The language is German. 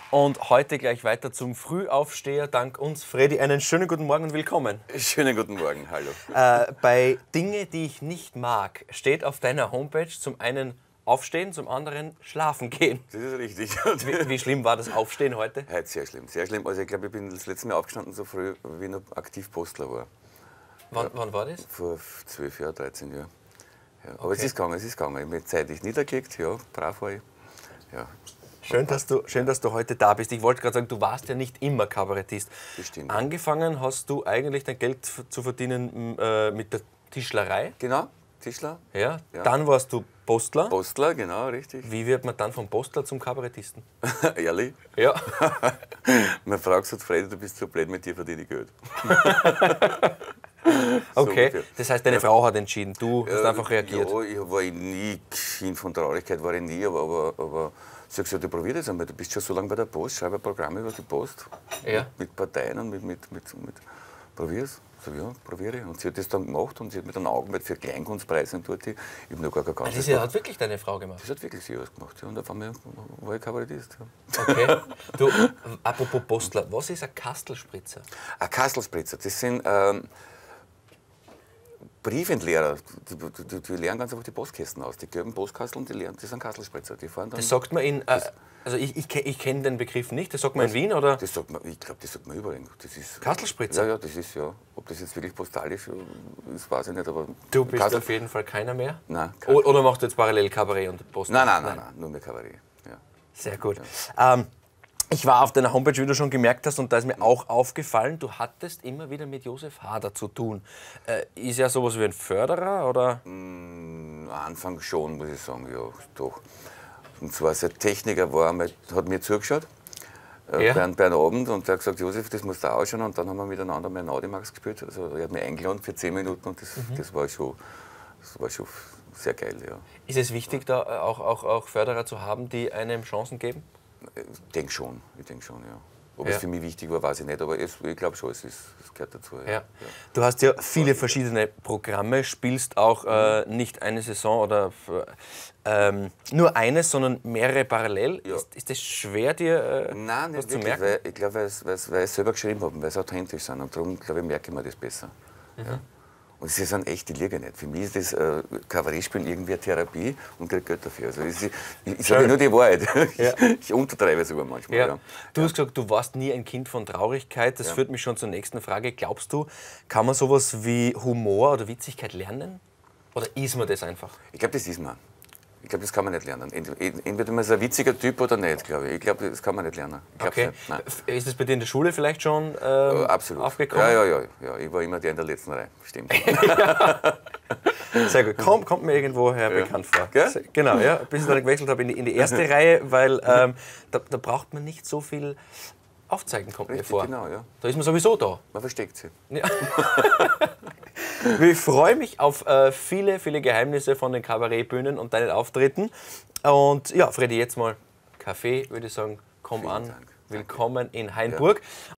Und heute gleich weiter zum Frühaufsteher. Dank uns, Freddy, einen schönen guten Morgen und willkommen. Schönen guten Morgen, hallo. Bei Dinge, die ich nicht mag, steht auf deiner Homepage zum einen Aufstehen, zum anderen Schlafen gehen. Das ist richtig. Wie schlimm war das Aufstehen heute? Heute sehr schlimm, sehr schlimm. Also ich glaube, ich bin das letzte Mal aufgestanden so früh, wie ich noch aktiv Postler war. Wann war das? Vor 12 Jahren, 13 Jahren. Ja, aber Okay. es ist gegangen, es ist gegangen. Ich habe mich zeitlich niedergelegt, ja, brav war ich. Ja. Schön, dass du heute da bist. Ich wollte gerade sagen, du warst ja nicht immer Kabarettist. Das stimmt. Angefangen hast du eigentlich dein Geld zu verdienen mit der Tischlerei. Genau, Tischler. Ja. Ja. Dann warst du Postler. Postler, genau, richtig. Wie wird man dann vom Postler zum Kabarettisten? Ehrlich? Ja. Meine Frau gesagt, Freddy, du bist so blöd, mit dir verdiene ich Geld. Okay, ungefähr. das heißt, deine Frau hat entschieden, du hast einfach reagiert. Ja, ich war nie Kind von Traurigkeit, war ich nie, aber sie hat gesagt, ich probiere das einmal, du bist schon so lange bei der Post, schreibe ein Programm über die Post, Ja. mit Parteien und probier's. So, ja, probiere. Und sie hat das dann gemacht und sie hat mir dann Augenmerk für Kleinkunstpreise und dort. Ich habe noch gar kein ganzes. Das hat wirklich deine Frau gemacht. Das hat wirklich sie ausgemacht. Ja. Und auf einmal war ich Kabarettist. Ja. Okay. Du, apropos Postler, was ist ein Kastelspritzer? Ein Kastelspritzer, das sind Briefentleerer. Die leeren ganz einfach die Postkästen aus. Die gelben Postkasteln, das sind Kastelspritzer. Die fahren dann. Das sagt man in. Also ich kenne den Begriff nicht, das sagt man in Wien, oder? Das sagt man, ich glaube, das sagt man überall. Das ist, Kastelspritzer? Ja, das ist ja. Ob das jetzt wirklich postalisch ist, weiß ich nicht. Aber Du bist auf jeden Fall keiner mehr? Nein, kein Oder machst du jetzt parallel Kabarett und Post? Nein, nur mehr Kabarett. Ja. Sehr gut. Ich war auf deiner Homepage, wie du schon gemerkt hast, und da ist mir auch aufgefallen, du hattest immer wieder mit Josef Hader zu tun. Ist er sowas wie ein Förderer, oder? Am Anfang schon, muss ich sagen, ja, doch. Und zwar, als er Techniker war, hat mir zugeschaut Ja. bei einem Abend und er hat gesagt, Josef, das musst du ausschauen. Und dann haben wir miteinander mein Audimax gespielt. Also er hat mich eingeladen für 10 Minuten und das war schon sehr geil. Ja. Ist es wichtig, da auch Förderer zu haben, die einem Chancen geben? Ich denke schon, ja. Ob Ja. es für mich wichtig war, weiß ich nicht, aber ich glaube schon, es gehört dazu. Ja. Du hast ja viele verschiedene Programme, spielst auch nicht eine Saison oder nur eines, sondern mehrere parallel. Ja. Ist das schwer, dir Nein, was nicht zu wirklich, merken? weil ich glaube, weil ich selber geschrieben habe, weil sie authentisch sind. Und darum, glaube ich, merke ich mir das besser. Ja. Und sie sind echt, ich liege nicht. Für mich ist das Kabarettspielen irgendwie eine Therapie und kriege Geld dafür. Also ich sage nur die Wahrheit. Ja. Ich untertreibe sogar manchmal. Ja. Ja. Du hast gesagt, du warst nie ein Kind von Traurigkeit. Das Ja. führt mich schon zur nächsten Frage. Glaubst du, kann man sowas wie Humor oder Witzigkeit lernen? Oder ist man das einfach? Ich glaube, das ist man. Ich glaube, das kann man nicht lernen. Entweder man ist ein witziger Typ oder nicht, glaube ich. Ich glaube, das kann man nicht lernen. Ich glaub's Okay. nicht. Nein. Ist das bei dir in der Schule vielleicht schon Absolut. aufgekommen? Ja. Ich war immer der in der letzten Reihe. Stimmt. Sehr gut. Kommt mir irgendwo her bekannt vor. Gell? Genau, ja. Bis ich dann gewechselt habe in die erste Reihe, weil da braucht man nicht so viel aufzeigen, kommt mir Richtig, vor. genau, ja. Da ist man sowieso da. Man versteckt sich. Ja. Ich freue mich auf viele, viele Geheimnisse von den Kabarettbühnen und deinen Auftritten. Und ja, Freddy, jetzt mal Kaffee, würde ich sagen. Komm Vielen an. Dank. Willkommen in Hainburg.